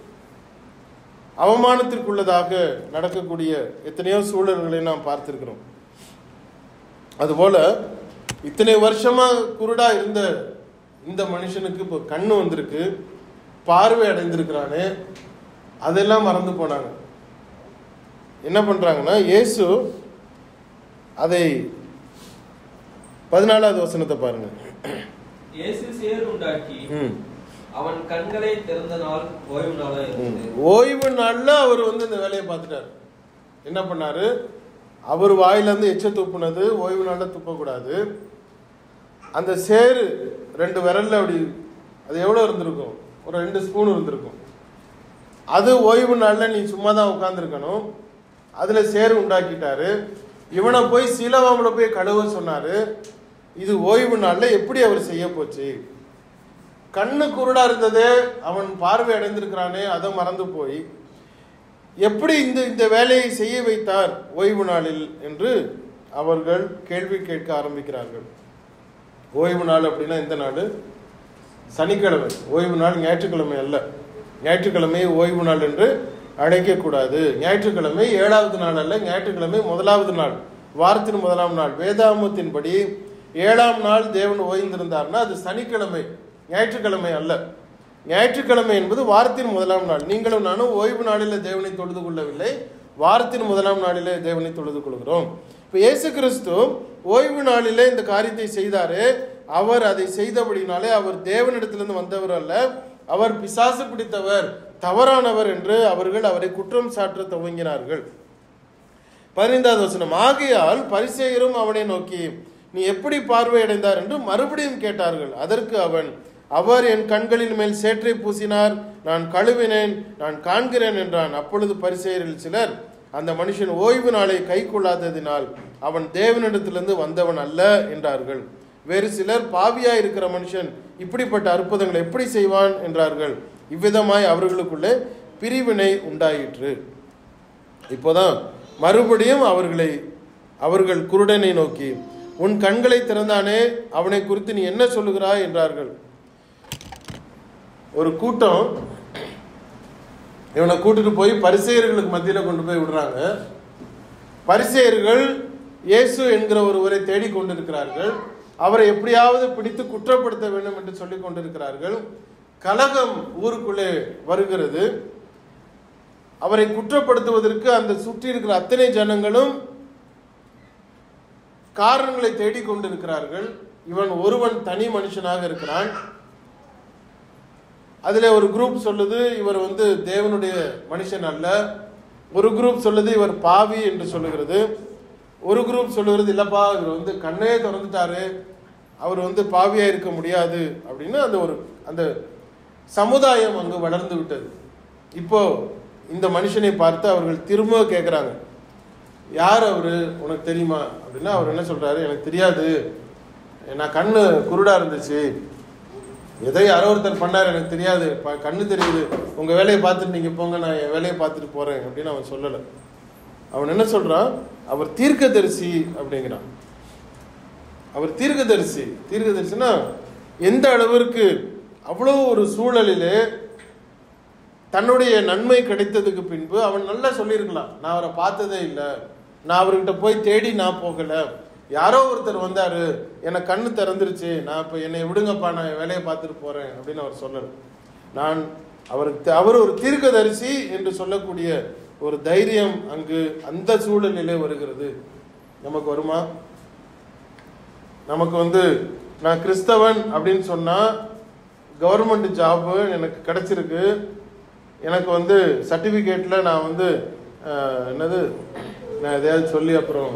Speaker 1: அவமானத்திற்குள்ளதாக நடக்கக்கூடிய எத்தனையோ சூழல்களை நாம் பார்த்திருக்கிறோம். அதுபோல இத்தனை வருஷமா குருடா இருந்த இந்த மனுஷனுக்கு இப்போ கண்ணு வந்திருக்கு, பார்வை அடைந்திருக்கிறானே, அதெல்லாம் மறந்து போனாங்க. என்ன பண்றாங்கன்னா, இயேசு அதை 14வது வசனத்தை பாருங்க.
Speaker 3: இயேசு சேறு உண்டாக்கி அவன் கண்களை திறந்த நாள் ஓய்வு நாளா இருந்தது.
Speaker 1: ஓய்வு நாள்ல அவர் இந்த வேலையை பார்த்துட்டாரு. என்ன பண்ணாரு? அவர் வாயில இருந்து எச்ச துப்புனது ஓய்வு நாள்ல துப்பக்கூடாது. அந்த சேரு 2 விரல்ல அப்படி, அது எவ்வளவு இருந்திருக்கும்? ஒரு 2 ஸ்பூன் இருந்திருக்கும். அது ஓய்வு நாள்ல நீ சும்மா தான் உட்கார்ந்துருக்கணும். அதுல சேரு உண்டாக்கிட்டாரு. இவனை போய் சீலோவாம்ல போய் கழுவ சொன்னாரு. இது ஓய்வு நாள்ல எப்படி அவர் செய்ய போச்சு? கண்ணு குருடா இருந்தது, அவன் பார்வை அடைந்திருக்கிறானே, அதை மறந்து போய் எப்படி இந்த வேலையை செய்ய வைத்தார் ஓய்வு நாளில் என்று அவர்கள் கேள்வி கேட்க ஆரம்பிக்கிறார்கள். ஓய்வு நாள் அப்படின்னா எந்த நாள்? சனிக்கிழமை. ஓய்வு நாள் ஞாயிற்றுக்கிழமை அல்ல. ஞாயிற்றுக்கிழமையை ஓய்வு நாள் என்று அழைக்கக்கூடாது. ஞாயிற்றுக்கிழமை 7வது நாள் அல்ல, ஞாயிற்றுக்கிழமை 1வது நாள், வாரத்தின் 1ஆம் நாள். வேதாமத்தின்படி 7ஆம் நாள் தேவன் ஓய்ந்திருந்தார்னா அது சனிக்கிழமை, ஞாயிற்றுக்கிழமை அல்ல. ஞாயிற்றுக்கிழமை என்பது வாரத்தின் 1ஆம் நாள். நீங்களும் நானும் ஓய்வு நாளிலே தேவனை தொழுது கொள்ளவில்லை, வாரத்தின் 1ஆம் நாளிலே தேவனை தொழுது கொள்கிறோம். இப்போ இயேசு கிறிஸ்து ஓய்வு நாளிலே இந்த காரியத்தை செய்தாரு. அவர் அதை செய்தபடினாலே அவர் தேவனிடத்திலிருந்து வந்தவர் அல்ல, அவர் பிசாசு பிடித்தவர், தவறானவர் என்று அவர்கள் அவரை குற்றம் சாற்ற துவங்கினார்கள். 15வது வசனம். ஆகையால் பரிசேயரும் அவனை நோக்கி, நீ எப்படி பார்வையடைந்தார் என்று மறுபடியும் கேட்டார்கள். அதற்கு அவன், அவர் என் கண்களின் மேல் சேற்றை பூசினார், நான் கழுவினேன், நான் காண்கிறேன் என்றான். அப்பொழுது பரிசேயரில் சிலர், அந்த மனுஷன் ஓய்வு நாளை கை கொள்ளாததினால் அவன் தேவனிடத்திலிருந்து வந்தவன் அல்ல என்றார்கள். வேறு சிலர், பாவியாய் இருக்கிற மனுஷன் இப்படிப்பட்ட அற்புதங்களை எப்படி செய்வான் என்றார்கள். இவ்விதமாய் அவர்களுக்குள்ளே பிரிவினை உண்டாயிற்று. இப்போதான் மறுபடியும் அவர்கள் குருடனை நோக்கி, உன் கண்களை திறந்தானே, அவனை குறித்து நீ என்ன சொல்லுகிறாய் என்றார்கள். ஒரு கூட்டம் இவனை கூட்டிட்டு போய் பரிசேயர்களுக்கு மத்தியில கொண்டு போய் விடுறாங்க. பரிசேயர்கள் இயேசு என்கிற ஒருவரை தேடிக் கொண்டிருக்கிறார்கள். அவரை எப்படியாவது பிடித்து குற்றப்படுத்த வேண்டும் என்று சொல்லிக் கொண்டிருக்கிறார்கள். கலகம் ஊருக்குள்ளே வருகிறது. அவரை குற்றப்படுத்துவதற்கு அந்த சுற்றி இருக்கிற அத்தனை ஜனங்களும் காரணங்களை தேடிக்கொண்டிருக்கிறார்கள். இவன் ஒருவன் தனி மனுஷனாக இருக்கிறான். அதுல ஒரு குரூப் சொல்லுது இவர் தேவனுடைய மனுஷன் அல்ல, ஒரு குரூப் சொல்லுது இவர் பாவி என்று சொல்லுகிறது, ஒரு குரூப் சொல்லுகிறது இல்லப்பா இவர் கண்ணே திறந்துட்டாரு, அவர் பாவியா இருக்க முடியாது அப்படின்னு அந்த சமுதாயம் அங்கு வளர்ந்து விட்டது. இப்போ இந்த மனுஷனை பார்த்து அவர்கள் திரும்ப கேட்குறாங்க, யார் அவரு, உனக்கு தெரியுமா அப்படின்னா அவர் என்ன சொல்றாரு, எனக்கு தெரியாது, நான் கண்ணு குருடா இருந்துச்சு, ஏதோ யாரோ ஒருத்தர் பண்ணார், எனக்கு தெரியாது, கண்ணு தெரியுது, உங்க வேலையை பார்த்துட்டு நீங்க போங்க, நான் என் வேலையை பார்த்துட்டு போறேன் அப்படின்னு அவன் சொல்லலை. அவன் என்ன சொல்றான், அவர் தீர்க்கதரிசி அப்படிங்கிறான். அவர் தீர்க்கதரிசி. தீர்க்கதரிசினா எந்த அளவிற்கு, அவ்வளோ ஒரு சூழலிலே தன்னுடைய நன்மை கிடைத்ததுக்கு பின்பு அவன் நல்லா சொல்லியிருக்கலாம், நான் அவரை பார்த்ததே இல்லை, நான் அவர்கிட்ட போய் தேடி நான் போகல, யாரோ ஒருத்தர் வந்தாரு, எனக்கு கண்ணு திறந்துருச்சு, நான் இப்போ என்னை விடுங்கப்பா, நான் என் வேலையை பார்த்துட்டு போறேன் அப்படின்னு அவர் சொல்லல. அவர் ஒரு தீர்க்கதரிசி என்று சொல்லக்கூடிய ஒரு தைரியம் அங்கு அந்த சூழலிலே வருகிறது. நமக்கு வருமா? நமக்கு நான் கிறிஸ்தவன் அப்படின்னு சொன்னா கவர்மெண்ட் ஜாப் எனக்கு கிடைச்சிருக்கு, எனக்கு சர்டிபிகேட்ல நான் என்னது நான் எதையாவது சொல்லி அப்புறம்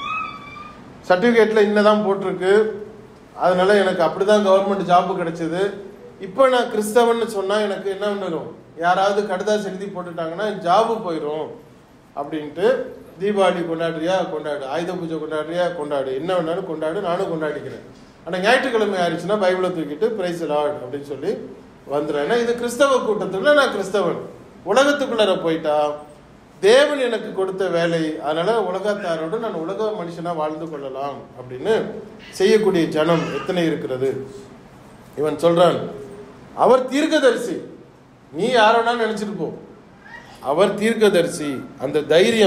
Speaker 1: சர்டிபிகேட்ல இன்னதான் போட்டிருக்கு, அதனால எனக்கு அப்படிதான் கவர்மெண்ட் ஜாப் கிடைச்சது, இப்போ நான் கிறிஸ்தவன் சொன்னா எனக்கு என்ன பண்ணும், யாராவது கடுதாசி எழுதி போட்டுட்டாங்கன்னா ஜாபு போயிடும் அப்படின்ட்டு தீபாவளி கொண்டாடுறியா கொண்டாடு, ஆயுத பூஜை கொண்டாடுறியா கொண்டாடு, என்ன வேணாலும் கொண்டாடு, நானும் கொண்டாடிக்கிறேன். ஆனால் ஞாயிற்றுக்கிழமை ஆயிடுச்சுன்னா பைபிளை தூக்கிட்டு பிரைஸ் லார்ட் அப்படின்னு சொல்லி வந்துடுறேன். ஏன்னா இது கிறிஸ்தவ கூட்டத்துக்குள்ள நான் கிறிஸ்தவன். உலகத்துக்குள்ளார போயிட்டா தேவன் எனக்கு கொடுத்த வேலை, அதனால உலகத்தாரோடு நான் உலக மனுஷனா வாழ்ந்து கொள்ளலாம் அப்படின்னு செய்யக்கூடிய ஜனம் எத்தனை இருக்கிறது. இவன் சொல்றான் அவர் தீர்க்கதரிசி, நீ யாரோனா நினைச்சிட்டு போ, அவர் தீர்க்கதரிசி. அந்த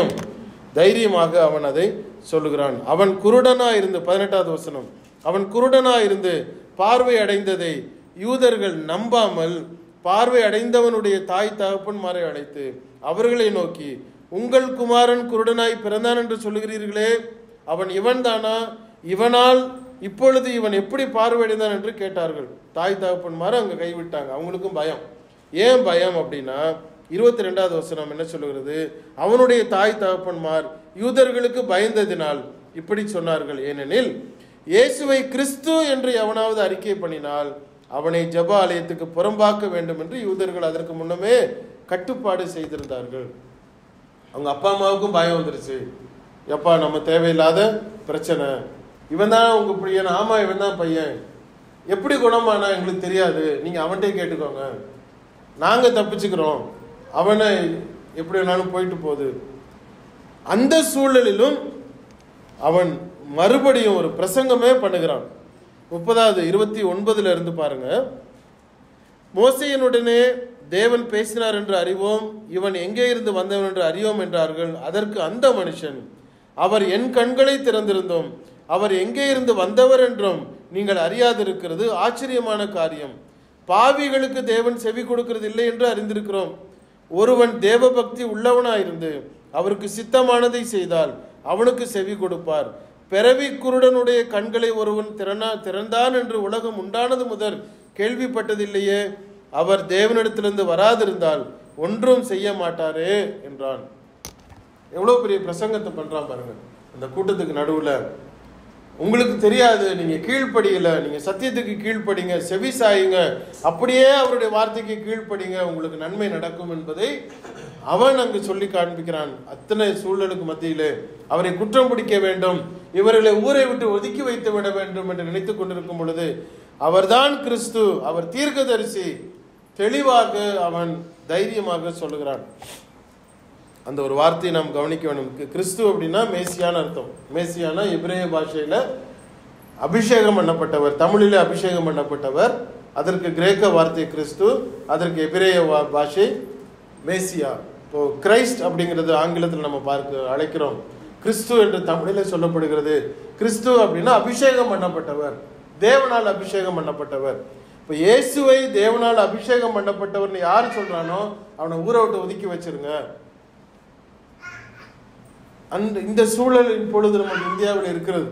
Speaker 1: தைரியமாக அவன் அதை சொல்லுகிறான். அவன் குருடனா இருந்து 18வது வசனம், அவன் குருடனா இருந்து பார்வை அடைந்ததை யூதர்கள் நம்பாமல் பார்வை அடைந்தவனுடைய தாய் தகப்பன்மாரை அழைத்து அவர்களை நோக்கி, உங்கள் குமாரன் குருடனாய் பிறந்தான் என்று சொல்லுகிறீர்களே, அவன் இவன் தானா, இவனால் இப்பொழுது இவன் எப்படி பார்வையடைந்தான் என்று கேட்டார்கள். தாய் தகப்பன்மாரை அங்க கைவிட்டாங்க. அவங்களுக்கும் பயம். ஏன் பயம் அப்படின்னா 22வது வசனம் என்ன சொல்லுகிறது, அவனுடைய தாய் தகப்பன்மார் யூதர்களுக்கு பயந்ததினால் இப்படி சொன்னார்கள், ஏனெனில் இயேசுவை கிறிஸ்து என்று எவனாவது அறிக்கை பண்ணினால் அவனை ஜெப ஆலயத்துக்கு புறம்பாக்க வேண்டும் என்று யூதர்கள் அதற்கு முன்னமே கட்டுப்பாடு செய்திருந்தார்கள். அவங்க அப்பா அம்மாவுக்கும் பயம் வந்துருச்சு, எப்பா நம்ம தேவையில்லாத பிரச்சனை, இவன் தான் உங்க பையன், ஆமா இவன் தான் பையன், எப்படி குணமானா எங்களுக்கு தெரியாது, நீங்க அவன்கிட்டே கேட்டுக்கோங்க, நாங்க தப்பிச்சுக்கிறோம், அவனை எப்படி வேணாலும் போயிட்டு போகுது. அந்த சூழலிலும் அவன் மறுபடியும் ஒரு பிரசங்கமே பண்ணுகிறான். 29 இருந்து பாருங்க. மோசேயினுடனே தேவன் பேசினார் என்று அறிவோம், இவன் எங்கே இருந்து வந்தவன் என்று அறியோம் என்றார்கள். அதற்கு அந்த மனுஷன், அவர் என் கண்களை திறந்திருந்தோம், அவர் எங்கே இருந்து வந்தவர் என்றும் நீங்கள் அறியாதிருக்கிறது ஆச்சரியமான காரியம். பாவிகளுக்கு தேவன் செவி கொடுக்கிறது இல்லை என்று அறிந்திருக்கிறோம். ஒருவன் தேவ பக்தி உள்ளவனாயிருந்து அவருக்கு சித்தமானதை செய்தால் அவனுக்கு செவி கொடுப்பார். பிறவி குருடனுடைய கண்களை ஒருவன் திறந்தான் என்று உலகம் உண்டானது முதல் கேள்விப்பட்டதில்லையே, அவர் தேவனிடத்திலிருந்து வராதிருந்தால் ஒன்றும் செய்ய மாட்டாரே என்றான். எவ்வளவு பெரிய பிரசங்கத்தை பண்றான் பாருங்க. அந்த கூட்டத்துக்கு நடுவுல உங்களுக்கு தெரியாது, நீங்க கீழ்ப்படியல, நீங்க சத்தியத்துக்கு கீழ்ப்படிங்க, செவி சாயுங்க, அப்படியே அவருடைய வார்த்தைக்கு கீழ்ப்படிங்க, உங்களுக்கு நன்மை நடக்கும் என்பதை அவன் அங்கு சொல்லி காண்பிக்கிறான். அத்தனை சூழலுக்கு மத்தியிலே அவரை குற்றம் பிடிக்க வேண்டும், இவர்களை ஊரை விட்டு ஒதுக்கி வைத்து விட வேண்டும் என்று நினைத்துக் கொண்டிருக்கும் பொழுது அவர்தான் கிறிஸ்து, அவர் தீர்க்கதரிசி, தெளிவாக அவன் தைரியமாக சொல்லுகிறான். அந்த ஒரு வார்த்தையை நாம் கவனிக்க வேண்டும். கிறிஸ்து அப்படின்னா மேசியான அர்த்தம். மேசியானா எபிரேய பாஷையில அபிஷேகம் பண்ணப்பட்டவர், தமிழிலே அபிஷேகம் பண்ணப்பட்டவர். அதற்கு கிரேக்க வார்த்தை கிறிஸ்து, அதற்கு எபிரேய பாஷை மேசியா. இப்போ கிரைஸ்ட் அப்படிங்கிறது ஆங்கிலத்தில் நம்ம அழைக்கிறோம், கிறிஸ்து என்று தமிழிலே சொல்லப்படுகிறது. கிறிஸ்து அப்படின்னா அபிஷேகம் பண்ணப்பட்டவர், தேவனால் அபிஷேகம் பண்ணப்பட்டவர். இப்ப இயேசுவை தேவனால் அபிஷேகம் பண்ணப்பட்டவர்னு யாரு சொல்றானோ அவனை ஊரை விட்டு ஒதுக்கி வச்சிருங்க. இந்த சூழல் இப்பொழுது நமக்கு இந்தியாவில் இருக்கிறது.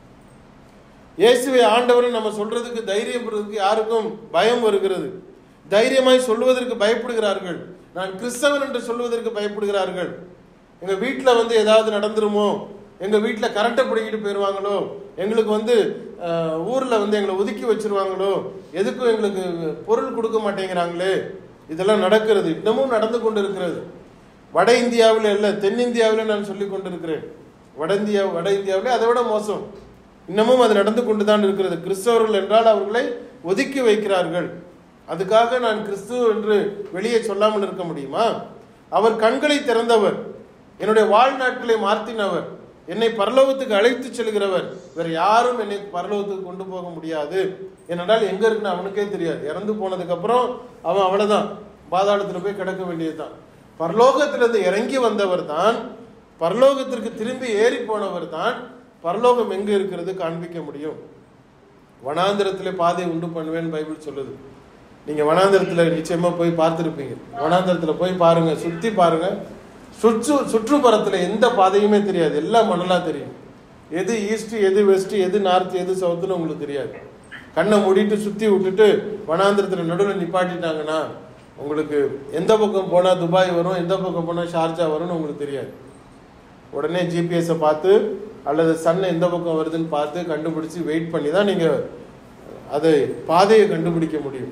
Speaker 1: இயேசுவை ஆண்டவர் நம்ம சொல்றதுக்கு தைரியம் யாருக்கும் பயம் வருகிறது. தைரியமாய் சொல்லுவதற்கு பயப்படுகிறார்கள். நான் கிறிஸ்தவன் என்று சொல்வதற்கு பயப்படுகிறார்கள். எங்க வீட்டில் ஏதாவது நடந்துருமோ, எங்க வீட்டில் கரண்ட்டை பிடிக்கிட்டு போயிடுவாங்களோ, எங்களுக்கு ஊர்ல எங்களை ஒதுக்கி வச்சிருவாங்களோ, எதுக்கும் எங்களுக்கு பொருள் கொடுக்க மாட்டேங்கிறாங்களே, இதெல்லாம் நடக்கிறது. இன்னமும் நடந்து கொண்டு இருக்கிறது. வட இந்தியாவில் இல்லை, தென்னிந்தியாவில் நான் சொல்லி கொண்டிருக்கிறேன். வட இந்தியாவிலே அதை விட மோசம். இன்னமும் அது நடந்து கொண்டுதான் இருக்கிறது. கிறிஸ்தவர்கள் என்றால் அவர்களை ஒதுக்கி வைக்கிறார்கள். அதுக்காக நான் கிறிஸ்துவ என்று வெளியே சொல்லாமல் இருக்க முடியுமா? அவர் கண்களை திறந்தவர், என்னுடைய வாழ்நாட்களை மாற்றினவர், என்னை பரலோகத்துக்கு அழைத்து செல்கிறவர். வேற யாரும் என்னை பரலோகத்துக்கு கொண்டு போக முடியாது. ஏனென்றால் எங்க இருக்குன்னு அவனுக்கே தெரியாது. இறந்து போனதுக்கு அப்புறம் அவன் அவ்வளவுதான், பாதாளத்துல போய் கிடக்க வேண்டியதுதான். பரலோகத்திலிருந்து இறங்கி வந்தவர் தான், பரலோகத்திற்கு திரும்பி ஏறி போனவர் தான் பரலோகம் எங்க இருக்கிறது காண்பிக்க முடியும். வனாந்திரத்திலே பாதை உண்டு பண்ணுவேன் பைபிள் சொல்லுது. நீங்க வனாந்திரத்துல நிச்சயமா போய் பார்த்திருப்பீங்க. வனாந்திரத்துல போய் பாருங்க, சுத்தி பாருங்க. சுற்றுப்புறத்துல எந்த பாதையுமே தெரியாது, எல்லாம் மணலா தெரியும். எது ஈஸ்ட், எது வெஸ்ட், எது நார்த், எது சவுத்துன்னு உங்களுக்கு தெரியாது. கண்ணை மூடிட்டு சுத்தி விட்டுட்டு வனாந்திரத்துல நடுவில் நிப்பாட்டிட்டாங்கன்னா உங்களுக்கு எந்த பக்கம் போனா துபாய் வரும், எந்த பக்கம் போனா ஷார்ஜா வரும்னு உங்களுக்கு தெரியாது. உடனே ஜிபிஎஸ் பார்த்து அல்லது சன் எந்த பக்கம் வருதுன்னு பார்த்து கண்டுபிடிச்சு வெயிட் பண்ணி தான் நீங்க அதை பாதையை கண்டுபிடிக்க முடியும்.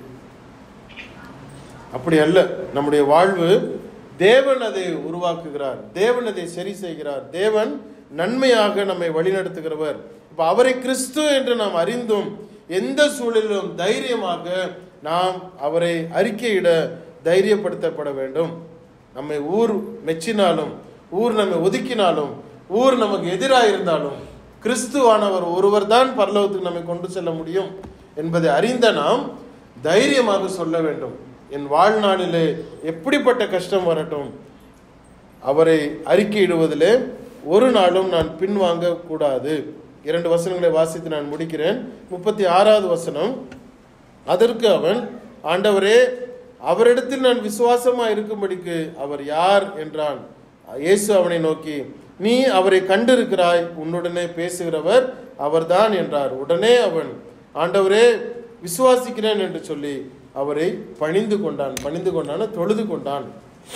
Speaker 1: அப்படி அல்ல நம்முடைய வாழ்வு. தேவன் அதை உருவாக்குகிறார், தேவன் அதை சரி செய்கிறார், தேவன் நன்மையாக நம்மை வழிநடத்துகிறவர். இப்ப அவரை கிறிஸ்து என்று நாம் அறிந்தும் எந்த சூழலிலும் தைரியமாக நாம் அவரை அறிக்கையிட தைரியப்படுத்தப்பட வேண்டும். நம்மை ஊர் மெச்சினாலும், ஊர் நம்மை ஒதுக்கினாலும், ஊர் நமக்கு எதிராக இருந்தாலும் கிறிஸ்துவானவர் ஒருவர் தான் பரலோகத்துக்கு நம்மை கொண்டு செல்ல முடியும் என்பதை அறிந்த நாம் தைரியமாக சொல்ல வேண்டும். என் வாழ்நாளிலே எப்படிப்பட்ட கஷ்டம் வரட்டும், அவரை அறிக்கையிடுவதிலே ஒரு நாளும் நான் பின்வாங்க கூடாது. 2 வசனங்களை வாசித்து நான் முடிக்கிறேன். 36வது வசனம். அதற்கு அவன், ஆண்டவரே, அவரிடத்தில் நான் விசுவாசமா இருக்கும்படிக்கு அவர் யார் என்றான். இயேசு அவனை நோக்கி, நீ அவரை கண்டிருக்கிறாய், உன்னுடனே பேசுகிறவர் அவர்தான் என்றார். உடனே அவன், ஆண்டவரே, விசுவாசிக்கிறேன் என்று சொல்லி அவரை பணிந்து கொண்டான். பணிந்து கொண்டான தொழுது கொண்டான்.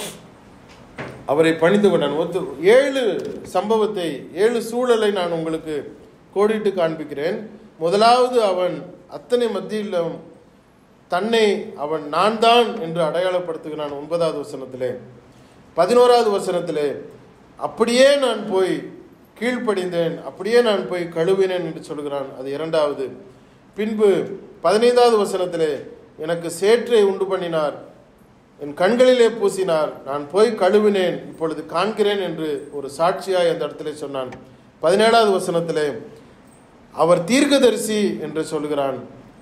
Speaker 1: அவரை பணிந்து கொண்டான். 7 சம்பவத்தை, 7 சூழலை நான் உங்களுக்கு கோடிட்டு காண்பிக்கிறேன். முதலாவது, அவன் அத்தனை மத்தியிலும் தன்னை அவன் நான் தான் என்று அடையாளப்படுத்துகிறான். 9வது வசனத்திலே. 11வது வசனத்திலே, அப்படியே நான் போய் கீழ்ப்படிந்தேன், அப்படியே நான் போய் கழுவினேன் என்று சொல்கிறான். அது 2வது. பின்பு 15வது வசனத்திலே, எனக்கு சேற்றை உண்டு பண்ணினார், என் கண்களிலே பூசினார், நான் போய் கழுவினேன், இப்பொழுது காண்கிறேன் என்று ஒரு சாட்சியாய் அந்த இடத்திலே சொன்னான். 17வது வசனத்திலே, அவர் தீர்க்கதரிசி என்று சொல்கிறான்.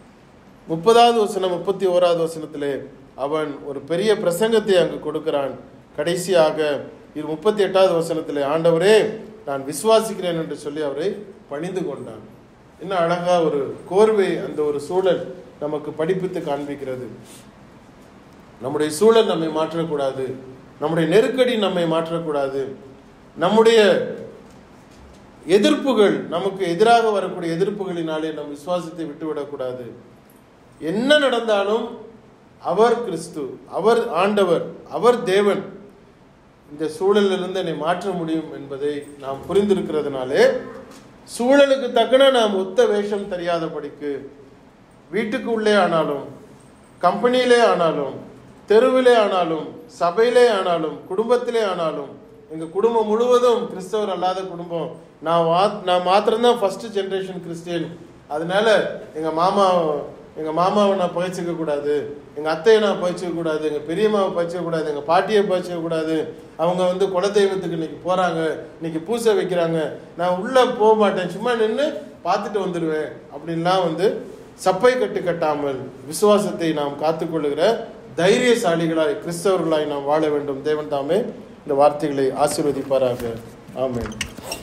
Speaker 1: 30வது வசனம், 31வது வசனத்திலே அவன் ஒரு பெரிய பிரசங்கத்தை அங்கு கொடுக்கிறான். கடைசியாக 38வது வசனத்திலே, ஆண்டவரே, நான் விசுவாசிக்கிறேன் என்று சொல்லி அவரை பணிந்து கொண்டான். என்ன அழகா ஒரு கோர்வை அந்த ஒரு சூழல் நமக்கு படிப்பித்து காண்பிக்கிறது. நம்முடைய சூழல் நம்மை மாற்றக்கூடாது, நம்முடைய நெருக்கடி நம்மை மாற்றக்கூடாது, நம்முடைய எதிர்ப்புகள், நமக்கு எதிராக வரக்கூடிய எதிர்ப்புகளினாலே நம் விசுவாசத்தை விட்டுவிடக்கூடாது. என்ன நடந்தாலும் அவர் கிறிஸ்து, அவர் ஆண்டவர், அவர் தேவன், இந்த சூழலிலிருந்து என்னை மாற்ற முடியும் என்பதை நாம் புரிந்திருக்கிறதுனாலே சூழலுக்கு தக்கன நாம் ஒத்த வேஷம் தெரியாதபடிக்கு வீட்டுக்கு உள்ளே ஆனாலும், கம்பெனியிலே ஆனாலும், தெருவிலே ஆனாலும், சபையிலே ஆனாலும், குடும்பத்திலே ஆனாலும், எங்கள் குடும்பம் முழுவதும் கிறிஸ்தவர் அல்லாத குடும்பம், நான் மாத்திரம்தான் ஃபர்ஸ்ட் ஜென்ரேஷன் கிறிஸ்டியன், அதனால எங்கள் மாமாவை நான் பகிச்சிக்க கூடாது, எங்கள் அத்தையை நான் பகிச்சிக்க கூடாது, எங்கள் பெரியம்மாவை பகிச்சிக்க கூடாது, எங்கள் பாட்டியை பகிச்சிக்க கூடாது, அவங்க குலதெய்வத்துக்கு இன்னைக்கு போகிறாங்க, இன்னைக்கு பூசை வைக்கிறாங்க, நான் உள்ளே போக மாட்டேன், சும்மா நின்று பார்த்துட்டு வந்துடுவேன் அப்படின்லாம் சப்பை கட்டு கட்டாமல் விசுவாசத்தை நாம் காத்துக்கொள்ளுகிற தைரியசாலிகளாய் கிறிஸ்தவர்களாய் நாம் வாழ வேண்டும். தேவன் தாமே இந்த வார்த்தைகளை ஆசீர்வதிப்பாராக. ஆமென்.